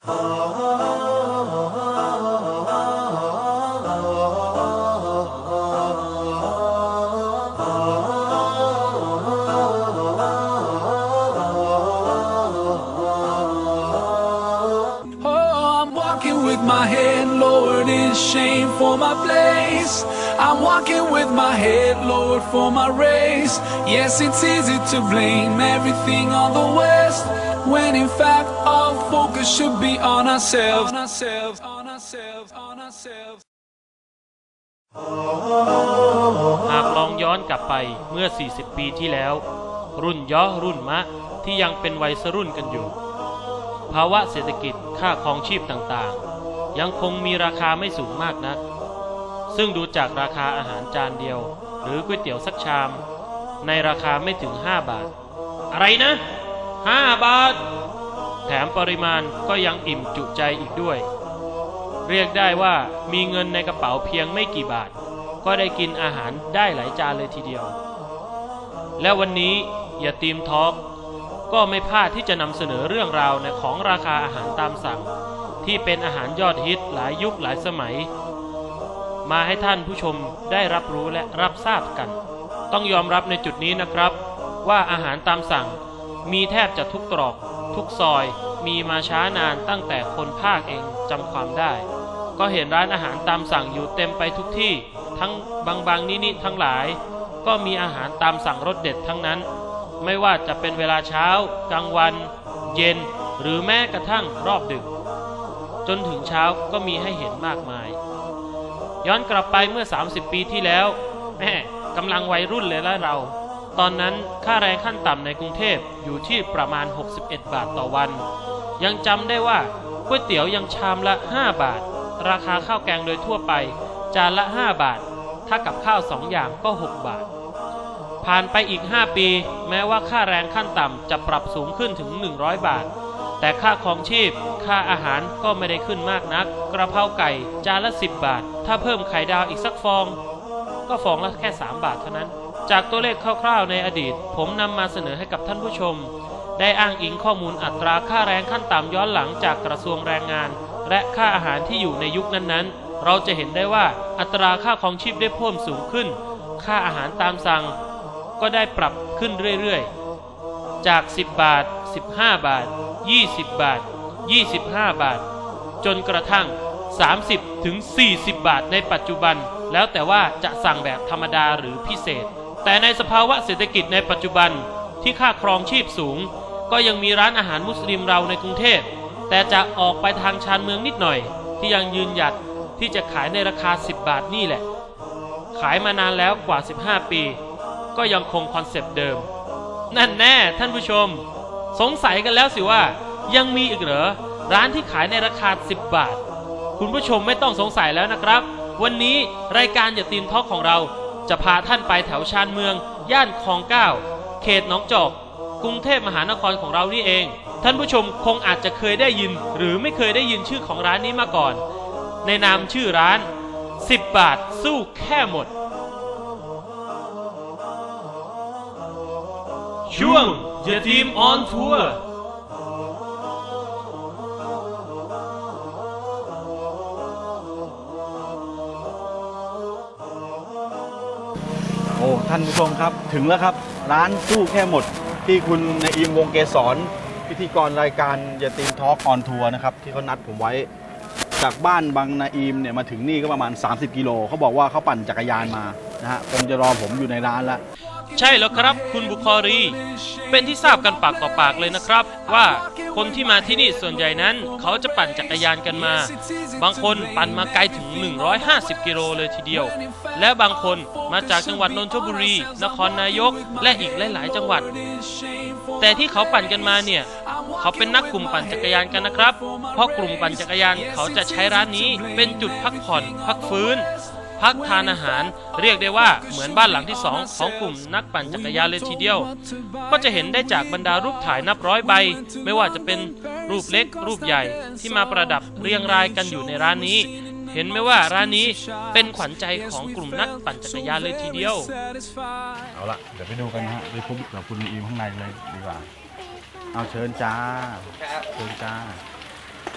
My head lowered in shame for my place. I'm walking with my head lowered for my race. Yes, it's easy to blame everything on the West, when in fact our focus should be on ourselves. หากลองย้อนกลับไปเมื่อ40 ปีที่แล้วรุ่นย่อรุ่นมะที่ยังเป็นวัยรุ่นกันอยู่ภาวะเศรษฐกิจค่าครองชีพต่างๆยังคงมีราคาไม่สูงมากนักซึ่งดูจากราคาอาหารจานเดียวหรือก๋วยเตี๋ยวสักชามในราคาไม่ถึง5 บาทอะไรนะ5 บาทแถมปริมาณก็ยังอิ่มจุใจอีกด้วยเรียกได้ว่ามีเงินในกระเป๋าเพียงไม่กี่บาทก็ได้กินอาหารได้หลายจานเลยทีเดียวและวันนี้อย่าตีมทอล์กก็ไม่พลาดที่จะนำเสนอเรื่องราวในของราคาอาหารตามสั่งที่เป็นอาหารยอดฮิตหลายยุคหลายสมัยมาให้ท่านผู้ชมได้รับรู้และรับทราบกันต้องยอมรับในจุดนี้นะครับว่าอาหารตามสั่งมีแทบจะทุกตรอกทุกซอยมีมาช้านานตั้งแต่คนภาคเองจำความได้ก็เห็นร้านอาหารตามสั่งอยู่เต็มไปทุกที่ทั้งบางนิดๆทั้งหลายก็มีอาหารตามสั่งรสเด็ดทั้งนั้นไม่ว่าจะเป็นเวลาเช้ากลางวันเย็นหรือแม้กระทั่งรอบดึกจนถึงเช้าก็มีให้เห็นมากมายย้อนกลับไปเมื่อ30 ปีที่แล้วแม่กำลังวัยรุ่นเลยละเราตอนนั้นค่าแรงขั้นต่ำในกรุงเทพอยู่ที่ประมาณ61 บาทต่อวันยังจำได้ว่าก๋วยเตี๋ยวยังชามละ5 บาทราคาข้าวแกงโดยทั่วไปจานละ5 บาทถ้ากับข้าว2 อย่างก็6 บาทผ่านไปอีก5 ปีแม้ว่าค่าแรงขั้นต่ำจะปรับสูงขึ้นถึง100 บาทแต่ค่าครองชีพค่าอาหารก็ไม่ได้ขึ้นมากนักกระเพราไก่จานละ10 บาทถ้าเพิ่มไข่ดาวอีกสักฟองก็ฟองละแค่3 บาทเท่านั้นจากตัวเลขคร่าวๆในอดีตผมนำมาเสนอให้กับท่านผู้ชมได้อ้างอิงข้อมูลอัตราค่าแรงขั้นต่ำย้อนหลังจากกระทรวงแรงงานและค่าอาหารที่อยู่ในยุคนั้นๆเราจะเห็นได้ว่าอัตราค่าครองชีพได้เพิ่มสูงขึ้นค่าอาหารตามสั่งก็ได้ปรับขึ้นเรื่อยๆจาก10 บาท15 บาท20 บาท25 บาทจนกระทั่ง30 ถึง 40 บาทในปัจจุบันแล้วแต่ว่าจะสั่งแบบธรรมดาหรือพิเศษแต่ในสภาวะเศรษฐกิจในปัจจุบันที่ค่าครองชีพสูงก็ยังมีร้านอาหารมุสลิมเราในกรุงเทพแต่จะออกไปทางชานเมืองนิดหน่อยที่ยังยืนหยัดที่จะขายในราคา10 บาทนี่แหละขายมานานแล้วกว่า15 ปีก็ยังคงคอนเซปต์เดิมนั่นแน่ท่านผู้ชมสงสัยกันแล้วสิว่ายังมีอีกเหรอร้านที่ขายในราคา10 บาทคุณผู้ชมไม่ต้องสงสัยแล้วนะครับวันนี้รายการอย่าตีมทอล์กของเราจะพาท่านไปแถวชานเมืองย่านคลอง9เขตหนองจอกกรุงเทพมหานครของเรานี่เองท่านผู้ชมคงอาจจะเคยได้ยินหรือไม่เคยได้ยินชื่อของร้านนี้มาก่อนในนามชื่อร้าน10 บาทสู้แค่หมดช่วงอย่าตีมออนทัวร์โอ้ท่านผู้ชมครับถึงแล้วครับร้านสู้แค่หมดที่คุณนอีมวงเกษรพิธีกรรายการอย่าตีมทอล์กออนทัวร์นะครับที่เขานัดผมไว้จากบ้านบางนาอีมเนี่ยมาถึงนี่ก็ประมาณ30 กิโลเขาบอกว่าเขาปั่นจักรยานมานะฮะคงจะรอผมอยู่ในร้านแล้วใช่แล้วครับคุณบุคอรีเป็นที่ทราบกันปากต่อปากเลยนะครับว่าคนที่มาที่นี่ส่วนใหญ่นั้นเขาจะปั่นจักรยานกันมาบางคนปั่นมาไกลถึง150 กิโลเลยทีเดียวและบางคนมาจากจังหวัดนนทบุรีนครนายกและอีกหลายๆจังหวัดแต่ที่เขาปั่นกันมาเนี่ยเขาเป็นนักกลุ่มปั่นจักรยานกันนะครับเพราะกลุ่มปั่นจักรยานเขาจะใช้ร้านนี้เป็นจุดพักผ่อนพักฟื้นพักทานอาหารเรียกได้ว่าเหมือนบ้านหลังที่2ของกลุ่มนักปั่นจักรยานเลยทีเดียวก็จะเห็นได้จากบรรดารูปถ่ายนับร้อยใบไม่ว่าจะเป็นรูปเล็กรูปใหญ่ที่มาประดับเรียงรายกันอยู่ในร้านนี้เห็นไหมว่าร้านนี้เป็นขวัญใจของกลุ่มนักปั่นจักรยานเลยทีเดียวเอาละเดี๋ยวไปดูกันนะฮะไปพบกับคุณอีมข้างในเลยดีกว่าเอาเชิญจ้าเชิญจ้า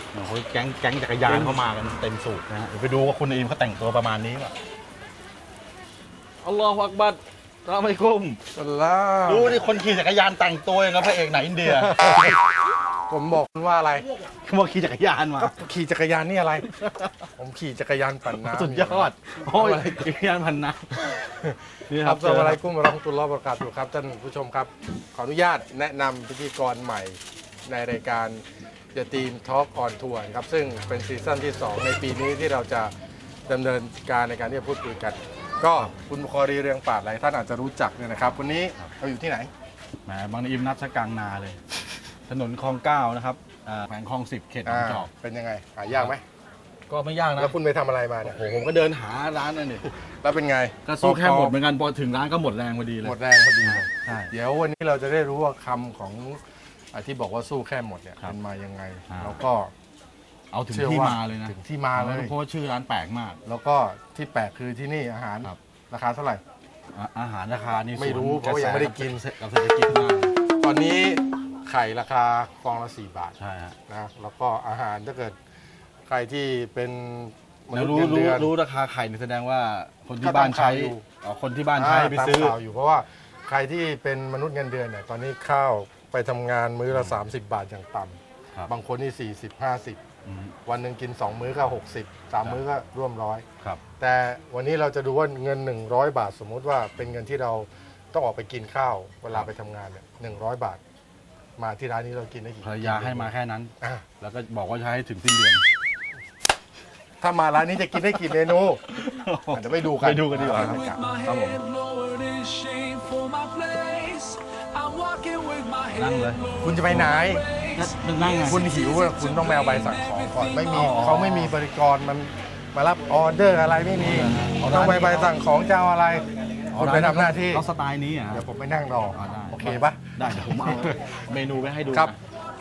โอ้โหแก๊งจักรยานเข้ามากันเต็มสูบนะฮะเดี๋ยวไปดูว่าคุณอิมเขาแต่งตัวประมาณนี้ป่ะอัลลอฮฺอักบัรอัสสลามุอะลัยกุมดูนี่คนขี่จักรยานแต่งตัวอย่างกับพระเอกหนังอินเดียผมบอกคุณว่าอะไรเขาบอกขี่จักรยานมาก็ขี่จักรยานนี่อะไร ผมขี่จักรยานปั่นน้ำสุดยอดโอ้ยจักรยานพันนะนี่ครับสวัสดีกุ้งเราตุลลอฮ์บารอกาตุฮ์ครับท่านผู้ชมครับขออนุญาตแนะนำพิธีกรใหม่ในรายการยาตีมทอล์กออนทัวร์ครับซึ่งเป็นซีซั่นที่ 2 ในปีนี้ที่เราจะดำเนินการในการที่จะพูดคุยกัน ก็คุณบุคอรีเรืองปราดหลายท่านอาจจะรู้จักเนี่ยนะครับวันนี้เราอยู่ที่ไหนแหมบางอิมนัดชะกลางนาเลย ถนนคลอง9นะครับแขวงคลอง10เขตหนองจอกเป็นยังไงหายากไหมก็ไม่ยากนะแล้วคุณไปทำอะไรมาเนี่ยโอ้โหผมก็เดินหาร้านนั่นนี่แล้วเป็นไงก็สู้แค่หมดเหมือนกันพอถึงร้านก็หมดแรงพอดีเลยหมดแรงพอดีใช่เดี๋ยววันนี้เราจะได้รู้ว่าคำของที่บอกว่าสู้แค่หมดเนี่ยเป็นมายังไงแล้วก็เอาถึงที่มาเลยนะถึงที่มาเลยเพราะว่าชื่อร้านแปลกมากแล้วก็ที่แปลกคือที่นี่อาหารราคาเท่าไหร่อาหารราคานี่ไม่รู้เพราะยังไม่ได้กินกับเศรษฐกิจมากตอนนี้ไข่ราคาฟองละ4 บาทใช่ฮะนะแล้วก็อาหารถ้าเกิดใครที่เป็นแล้วรู้ราคาไข่นี่แสดงว่าคนที่บ้านใช้คนที่บ้านใช้ไปซื้ออยู่เพราะว่าใครที่เป็นมนุษย์เงินเดือนเนี่ยตอนนี้ข้าวไปทำงานมื้อละ30 บาทอย่างต่ำบางคนนี่40-50วันหนึ่งกิน2 มื้อก็60 3 มื้อก็ร่วม100แต่วันนี้เราจะดูว่าเงิน100 บาทสมมุติว่าเป็นเงินที่เราต้องออกไปกินข้าวเวลาไปทำงานเนี่ย100 บาทมาที่ร้านนี้เรากินได้กี่ภรรยาให้มาแค่นั้นแล้วก็บอกว่าจะให้ถึงสิ้นเดือนถ้ามาร้านนี้จะกินได้กี่เมนูเดี๋ยวไปดูกันดีกว่าครับผมนั่งเลยคุณจะไปไหนนั่งไงคุณหิวคุณต้องแมวใบสั่งของก่อนไม่มีเขาไม่มีบริกรมันมารับออเดอร์อะไรไม่มีต้องใบสั่งของเจ้าอะไรคุณไปทำหน้าที่เขาสไตล์นี้เดี๋ยวผมไปนั่งรอโอเคปะได้เดี๋ยวผมเอาเมนูไปให้ดูครับ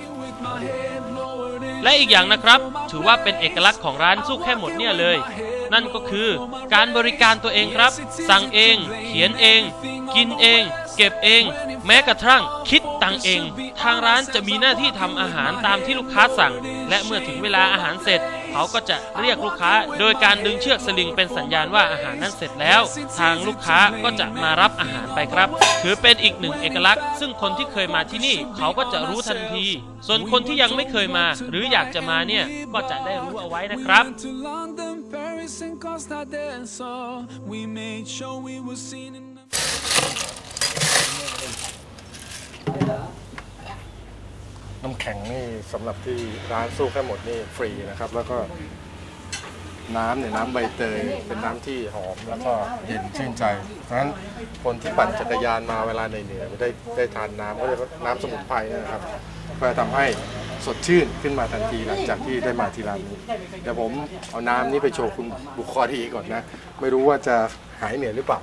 และอีกอย่างนะครับถือว่าเป็นเอกลักษณ์ของร้านสู้แค่หมดเนี่ยเลยนั่นก็คือการบริการตัวเองครับสั่งเองเขียนเองกินเองเก็บเองแม้กระทั่งคิดตังเองทางร้านจะมีหน้าที่ทำอาหารตามที่ลูกค้าสั่งและเมื่อถึงเวลาอาหารเสร็จเขาก็จะเรียกลูกค้าโดยการดึงเชือกสลิงเป็นสัญญาณว่าอาหารนั้นเสร็จแล้วทางลูกค้าก็จะมารับอาหารไปครับถือเป็นอีกหนึ่งเอกลักษณ์ซึ่งคนที่เคยมาที่นี่เขาก็จะรู้ทันทีส่วนคนที่ยังไม่เคยมาหรืออยากจะมาเนี่ยก็จะได้รู้เอาไว้นะครับน้ำแข็งนี่สำหรับที่ร้านสู้แค่หมดนี่ฟรีนะครับแล้วก็น้ำเนี่ยน้ำใบเตยเป็นน้ำที่หอมแล้วก็เย็นชื่นใจเพราะฉะนั้นคนที่ปั่นจักรยานมาเวลาเหนื่อยๆได้ทานน้ำก็เรียกว่าน้ำสมุนไพรนะครับเพื่อทำให้สดชื่นขึ้นมาทันทีหลังจากที่ได้มาที่ร้านนี้เดี๋ยวผมเอาน้ำนี้ไปโชว์คุณบุคอรีก่อนนะไม่รู้ว่าจะหายเหนื่อยหรือเปล่า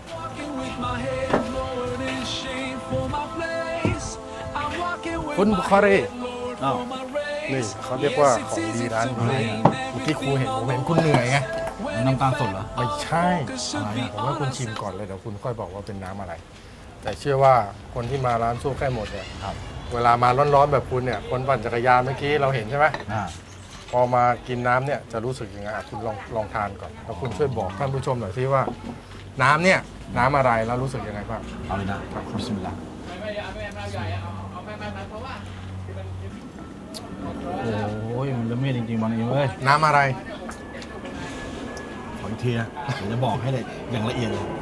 คุณบุคอรีนี่เขาเรียกว่าของดีร้านนี้ที่ครูเห็นผมเห็นคุณเหนื่อยไงน้ำตาลสดเหรอไม่ใช่ผมว่าคุณชิมก่อนเลยเดี๋ยวคุณค่อยบอกว่าเป็นน้ำอะไรแต่เชื่อว่าคนที่มาร้านสู้แค่หมดเนี่ยเวลามาร้อนๆแบบคุณเนี่ยคนปั่นจักรยานเมื่อกี้เราเห็นใช่ไหมพอมากินน้ำเนี่ยจะรู้สึกยังไงคุณลองทานก่อนแล้วคุณช่วยบอกท่านผู้ชมหน่อยที่ว่าน้ำเนี่ยน้ำอะไรแล้วรู้สึกยังไงบ้างเอาเลยนะบิสมิลลาห์โอ้ยมันละเมียดจริงๆบางทีเว้ยน้ำอะไรขออีกทีนะเดี๋ยวจะบอกให้เลยอย่างละเอียดเลย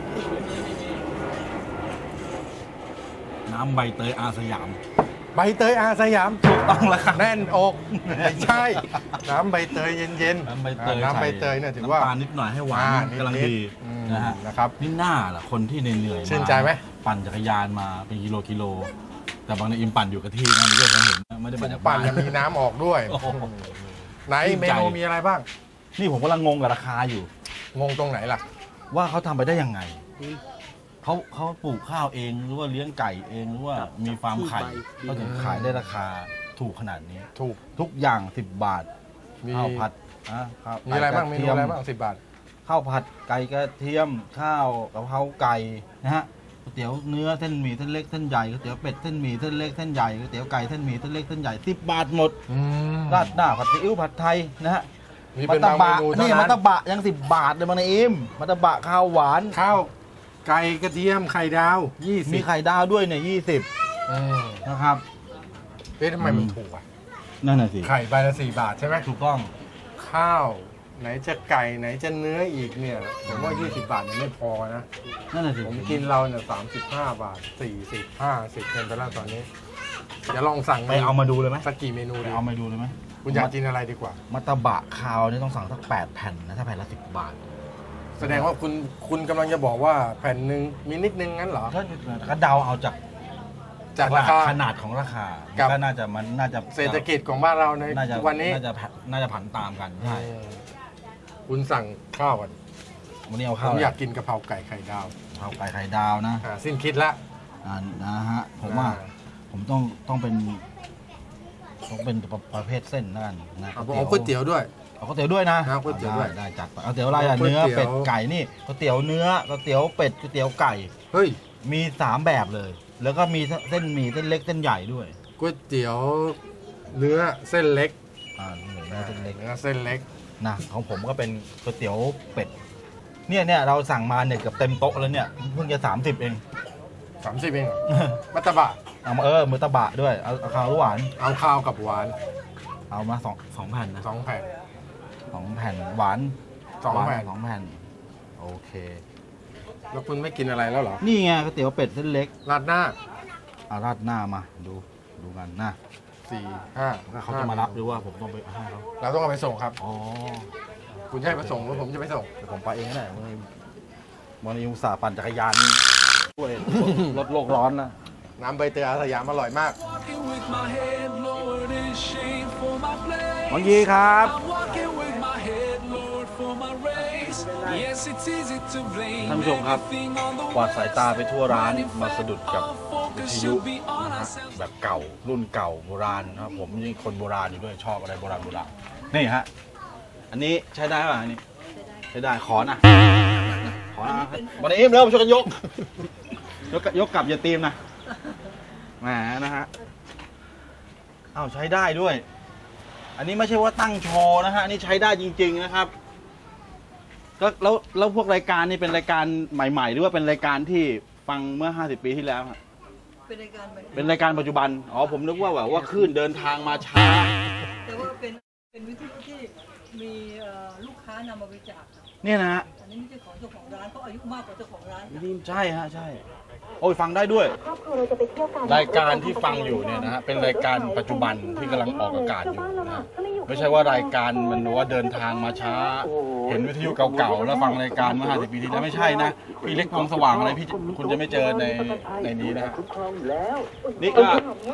น้ำใบเตยอาสยามใบเตยอาสยามถูกต้องแล้วครับแน่นอกไม่ใช่น้ำใบเตยเย็นๆน้ำใบเตยเนี่ยถือว่าน้ำตาลนิดหน่อยให้หวานกำลังดีนะครับนี่หน้าล่ะคนที่เหนื่อยๆชื่นใจไหมปั่นจักรยานมาเป็นกิโลแต่บางในอิมปั่นอยู่กับที่นะไม่ได้เห็นไม่ได้ปั่นยังมีน้ำออกด้วยไหนเมนูมีอะไรบ้างนี่ผมกำลังงงกับราคาอยู่งงตรงไหนล่ะว่าเขาทำไปได้ยังไงเขาปลูกข้าวเองหรือว่าเลี้ยงไก่เองหรือว่ามีฟาร์มไข่เขาถึงขายได้ราคาถูกขนาดนี้ถูกทุกอย่าง10 บาทข้าวผัดมีอะไรบ้างเมนูอะไรบ้าง10 บาทข้าวผัดไก่กระเทียมข้าวกะเพราไก่นะฮะก๋วยเตี๋ยวเนื้อเส้นหมี่เส้นเล็กเส้นใหญ่ก๋วยเตี๋ยวเป็ดเส้นหมี่เส้นเล็กเส้นใหญ่ก๋วยเตี๋ยวไก่เส้นหมี่เส้นเล็กเส้นใหญ่10 บาทหมดราดหน้าผัดซีอิ๊วผัดไทยนะฮะมีเป็นบางเมนูเท่านี่นั้มัน ตะบะยัง10 บาทเลยบางนาอิมมันตะบะข้าวหวานข้าวไก่กระเทียมไข่ดาว20 มีไข่ดาวด้วยเนี่ย20นะครับเอ๊ะทำไมมันถูกอ่ะนั่นน่ะสิไข่ใบละ4 บาทใช่ไหมถูกต้องข้าวไหนจะไก่ไหนจะเนื้ออีกเนี่ยผมว่า20 บาทยังไม่พอนะนั่นน่ะสิผมกินเราเนี่ย35 บาท40 50เงินไปแล้วตอนนี้เดี๋ยวลองสั่งไปเอามาดูเลยไหมสักกี่เมนูไปดีเอามาดูเลยไหมคุณอยากกินอะไรดีกว่ามัตตบะคาวนี่ต้องสั่งสัก8 แผ่นนะถ้าแผ่นละ10 บาทแสดงว่าคุณกำลังจะบอกว่าแผ่นหนึ่งมีนิดนึงงั้นเหรอก็เดาเอาจากจากราคาขนาดของราคากับก็น่าจะเศรษฐกิจของบ้านเราในน่าจะวันนี้น่าจะผันตามกันใช่คุณสั่งข้าวก่อนวันนี้เอาผข้าวมอยากกินกะเพราไก่ไข่ดาวข้าวไก่ไข่ดาวนะสิ้นคิดละนะฮะผมว่าผมต้องเป็นประเภทเส้นนั่นนะเอาผมเอาก๋วยเตี๋ยวด้วยเอาก๋วยเตี๋ยวด้วยนะเอาก๋วยเตี๋ยวด้วยได้จัดไปเอาก๋วยเตี๋ยวอะไรอ่ะก๋วยเนื้อเตี๋ยวเป็ดไก่นี่ก๋วยเตี๋ยวเนื้อก๋วยเตี๋ยวเป็ดก๋วยเตี๋ยวไก่เฮ้ยมี3 แบบเลย แล้วก็มีเส้นหมี่เส้นเล็กเส้นใหญ่ด้วยก๋วยเตี๋ยวเนื้อเส้นเล็กเนื้อเส้นเล็กเนื้อเส้นเล็กนะของผมก็เป็นก๋วยเตี๋ยวเป็ดเนี่ยเราสั่งมาเนี่ยเกือบเต็มโต๊ะแล้วเนี่ยเพิ่งจะ30เอง 30เองเหรอมัตตบะเอามามือตะบะด้วยเอาข้าวหวานเอาข้าวกับหวานเอามา2 แผ่นนะ 2 แผ่น 2 แผ่นหวาน 2 แผ่น 2 แผ่นโอเคแล้วคุณไม่กินอะไรแล้วเหรอนี่ไงก๋วยเตี๋ยวเป็ดเส้นเล็กราดหน้าเอาราดหน้ามาดูกันนะ 4 5 ว่าเขาจะมารับหรือว่าผมต้องไปให้เขาเราต้องเอาไปส่งครับอ๋อคุณจะให้ไปส่งหรือผมจะไปส่งเดี๋ยวผมไปเองก็ได้วันนี้อุตส่าห์ปั่นจักรยานช่วยลดโลกร้อนนะน้ำใบเตยอาสยามอร่อยมาก Walking with my head lowered in shame for my place. บางยีครับ I'm walking with my head lowered for my race. Yes, it's easy to blame ท่านผู้ชมครับ everything on the กวาดสายตาไปทั่วร้าน world. มาสะดุดกับ Our วิ focus ทยุ should be on นะฮะ ourselves. แบบเก่ารุ่นเก่าโบราณนะครับผมยิ่งคนโบราณอยู่ด้วยชอบอะไรโบราณนี่ฮะอันนี้ใช้ได้ป่ะอันนี้ใช้ได้ขอนะวันนี้เริ่มช่วยกันยกกลับอย่าตีมนะแหมนะฮะอ้าวใช้ได้ด้วย อันนี้ไม่ใช่ว่าตั้งโชว์นะฮะอันนี้ใช้ได้จริง ๆนะครับก็แล้วพวกรายการนี่เป็นรายการใหม่ๆหรือว่าเป็นรายการที่ฟังเมื่อ50 ปีที่แล้วฮะเป็นรายการปัจจุบันอ๋อผมนึกว่าแบบว่าคลื่นเดินทางมาช้าแต่ว่าเป็นวิธีที่มีลูกค้านำมาบริจาคครับเนี่ยนะฮะอันนี้ไม่ใช่ของเจ้าของร้านเขาอายุมากกว่าเจ้าของร้านครับนี่ใช่ฮะใช่โอ้ยฟังได้ด้วย รายการที่ฟังอยู่เนี่ยนะฮะเป็นรายการปัจจุบันที่กำลังออกอากาศอยู่นะไม่ใช่ว่ารายการมันว่าเดินทางมาช้า เห็นวิทยุเก่าๆแล้วฟังรายการเมื่อ50 ปีที่แล้วไม่ใช่นะพี่เล็กวงสว่างอะไรพี่คุณจะไม่เจอในนี้นะฮะนี่ก็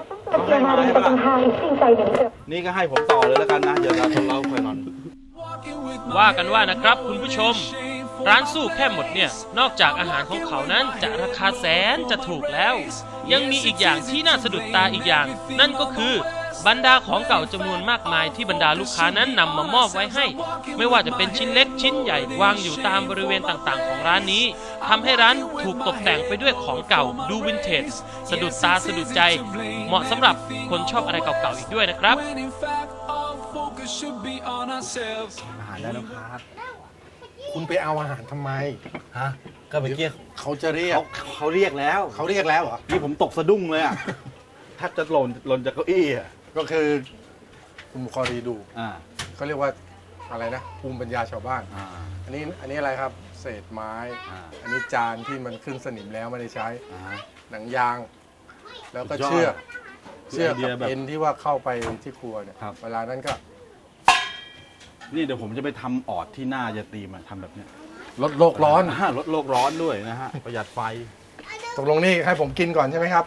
นี่ก็ให้ผมต่อเลยแล้วกันนะเดี๋ยวเราเล่าไปนอนว่ากันว่านะครับคุณผู้ชม ร้านสู้แค่หมดเนี่ยนอกจากอาหารของเขานั้นจะราคาแสนจะถูกแล้ว ยังมีอีกอย่างที่น่าสะดุดตาอีกอย่าง นั่นก็คือบรรดาของเก่าจำนวนมากมายที่บรรดาลูกค้านั้นนำมามอบไว้ให้ ไม่ว่าจะเป็นชิ้นเล็กชิ้นใหญ่วางอยู่ตามบริเวณต่างๆของร้านนี้ทำให้ร้านถูกตกแต่งไปด้วยของเก่าดูวินเทจสะดุดตาสะดุดใจ เหมาะสำหรับคนชอบอะไรเก่าๆอีกด้วยนะครับ When in fact our focus should be on ourselves. อาหารได้แล้วครับคุณไปเอาอาหารทำไมฮะก็เมื่อกี้เขาจะเรียกเขาเรียกแล้วเขาเรียกแล้วเหรอนี่ผมตกสะดุ้งเลยอ่ะแทบจะหล่นจากเก้าอี้อ่ะก็คือคุณคอรีดูอ่าเขาเรียกว่าอะไรนะภูมิปัญญาชาวบ้านอ่าอันนี้อะไรครับ เศษไม้อ่าอันนี้จานที่มันขึ้นสนิมแล้วไม่ได้ใช้อ่าหนังยาง แล้วก็สุดยอดเชือกคือไอเดียกับแบบเอ็นที่ว่าเข้าไปที่ครัวเนี่ยครับเวลานั้นก็นี่เดี๋ยวผมจะไปทำออดที่หน้าจะตีมาทำแบบเนี้ยลดโลกร้อนลดโลกร้อนด้วยนะฮะประหยัดไฟตกลงนี่ให้ผมกินก่อนใช่ไหมครับ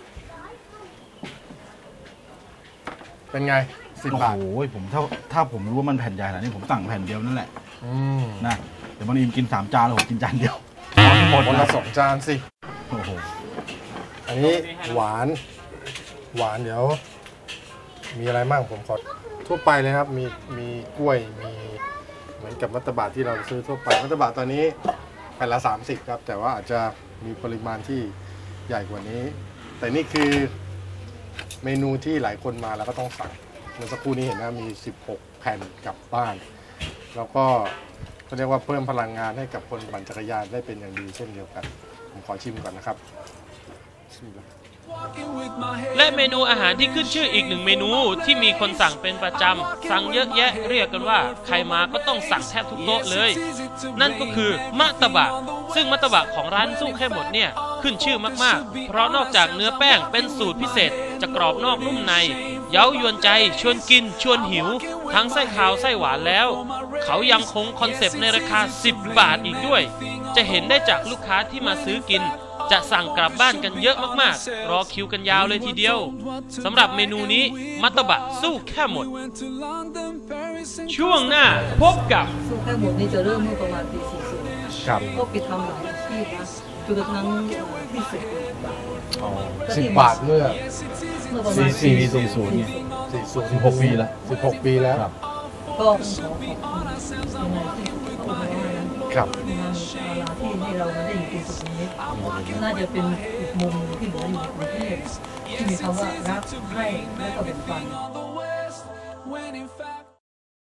เป็นไง10 บาทโอ้โหผมถ้าผมรู้ว่ามันแผ่นใหญ่ขนาดนี้ผมสั่งแผ่นเดียวนั่นแหละอืมนะเดี๋ยวมันอินกิน3 จานแล้วผมกินจานเดียวหมดคนนะละ2 จานสิโอ้โหอันนี้หวานเดี๋ยว มีอะไรบ้างผมขอทั่วไปเลยครับ มีกล้วยมีเหมือนกับมัตตบะที่เราซื้อทั่วไปมัตตบะตอนนี้แผ่นละ30ครับ แต่ว่าอาจจะมีปริมาณที่ใหญ่กว่านี้ แต่นี่คือเมนูที่หลายคนมาแล้วก็ต้องสั่งเมื่อสักครู่นี้เห็นนะมี16แผ่นกลับบ้านแล้วก็เขาเรียกว่าเพิ่มพลังงานให้กับคนปั่นจักรยานได้เป็นอย่างดีเช่นเดียวกันผมขอชิมก่อนนะครับชิมแล้วและเมนูอาหารที่ขึ้นชื่ออีกหนึ่งเมนูที่มีคนสั่งเป็นประจำสั่งเยอะแยะเรียกกันว่าใครมาก็ต้องสั่งแทบทุกโต๊ะเลย นั่นก็คือมะตะบะซึ่งมะตะบะของร้านสู้แค่หมดเนี่ยขึ้นชื่อมากๆเพราะนอกจากเนื้อแป้งเป็นสูตรพิเศษจะกรอบนอกนุ่มในเย้ายวนใจชวนกินชวนหิวทั้งไส้ขาวไส้หวานแล้วเขายังคงคอนเซปต์ในราคา10 บาทอีกด้วยจะเห็นได้จากลูกค้าที่มาซื้อกินจะสั่งกลับบ้านกันเยอะมากๆรอคิวกันยาวเลยทีเดียวสำหรับเมนูนี้มัตตบะสู้แค่หมดช่วงหน้าพบกับสู้แค่หมดนี่จะเริ่มเมื่อประมาณปี 40 ครับก็ไปทำหลายอาชีพนะจนกระทั่งที่สุด 10 บาทเมื่อประมาณ 40เนี่ย 16 ปีแล้ว 16 ปีแล้วก็ต้องขอขอบคุณยังไงที่เขาบอกว่านะครับ งานที่ให้เรามาได้อยู่ตรงจุดนี้น่าจะเป็นอีกมุมที่เหลืออยู่ในกรุงเทพที่มีคำว่ารักให้และก็แบ่งปัน